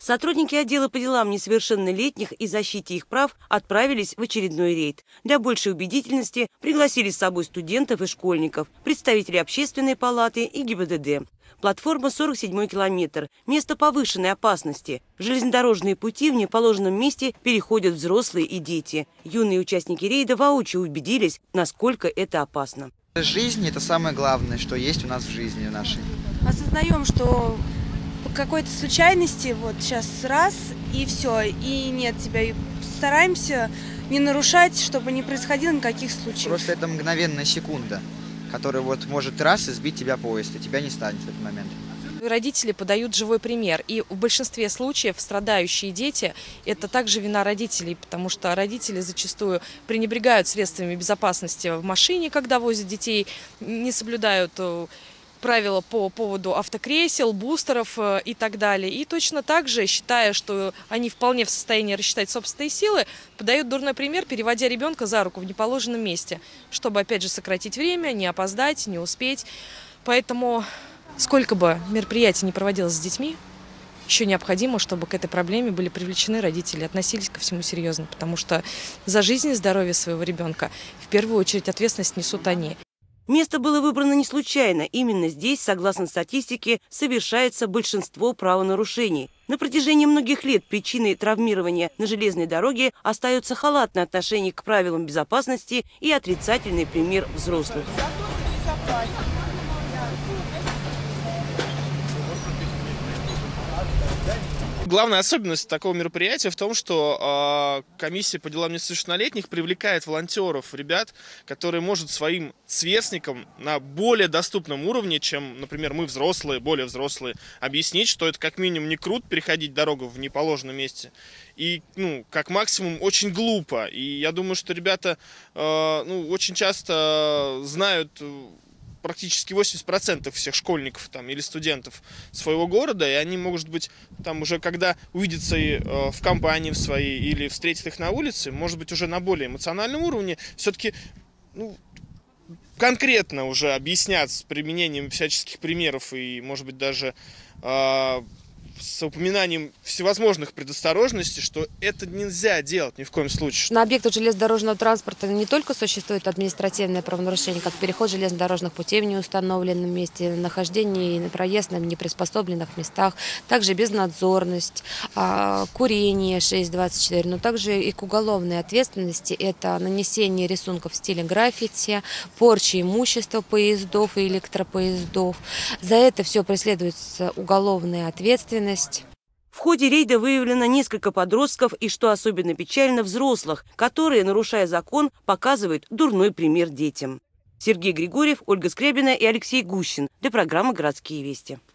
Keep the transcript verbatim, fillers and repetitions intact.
Сотрудники отдела по делам несовершеннолетних и защите их прав отправились в очередной рейд. Для большей убедительности пригласили с собой студентов и школьников, представителей общественной палаты и ГИБДД. Платформа сорок седьмой километр. Место повышенной опасности. В железнодорожные пути в неположенном месте переходят взрослые и дети. Юные участники рейда воочию убедились, насколько это опасно. Жизнь – это самое главное, что есть у нас в жизни нашей. Осознаем, что по какой-то случайности вот сейчас раз и все, и нет тебя. И стараемся не нарушать, чтобы не происходило никаких случаев. Просто это мгновенная секунда, которая вот может раз и сбить тебя поезд, и тебя не станет в этот момент. Родители подают живой пример. И в большинстве случаев страдающие дети – это также вина родителей, потому что родители зачастую пренебрегают средствами безопасности в машине, когда возят детей, не соблюдают правила по поводу автокресел, бустеров и так далее. И точно так же, считая, что они вполне в состоянии рассчитать собственные силы, подают дурной пример, переводя ребенка за руку в неположенном месте, чтобы, опять же, сократить время, не опоздать, не успеть. Поэтому сколько бы мероприятий не проводилось с детьми, еще необходимо, чтобы к этой проблеме были привлечены родители, относились ко всему серьезно, потому что за жизнь и здоровье своего ребенка в первую очередь ответственность несут они. Место было выбрано не случайно. Именно здесь, согласно статистике, совершается большинство правонарушений. На протяжении многих лет причиной травмирования на железной дороге остается халатное отношение к правилам безопасности и отрицательный пример взрослых. Главная особенность такого мероприятия в том, что э, комиссия по делам несовершеннолетних привлекает волонтеров, ребят, которые могут своим сверстникам на более доступном уровне, чем, например, мы взрослые, более взрослые, объяснить, что это как минимум не круто переходить дорогу в неположенном месте. И, ну, как максимум, очень глупо. И я думаю, что ребята э, ну, очень часто знают практически восемьдесят процентов всех школьников там, или студентов своего города, и они, может быть, там уже когда увидятся и, э, в компании в своей или встретят их на улице, может быть, уже на более эмоциональном уровне, все-таки ну, конкретно уже объяснять с применением всяческих примеров и, может быть, даже э, с упоминанием всевозможных предосторожностей, что это нельзя делать ни в коем случае. На объектах железнодорожного транспорта не только существует административное правонарушение, как переход железнодорожных путей в неустановленном месте, нахождение и на проезд на неприспособленных местах, также безнадзорность, курение шесть двадцать четыре, но также и к уголовной ответственности это нанесение рисунков в стиле граффити, порча имущества поездов и электропоездов. За это все преследуется уголовная ответственность. В ходе рейда выявлено несколько подростков и, что особенно печально, взрослых, которые, нарушая закон, показывают дурной пример детям. Сергей Григорьев, Ольга Скрябина и Алексей Гущин для программы «Городские вести».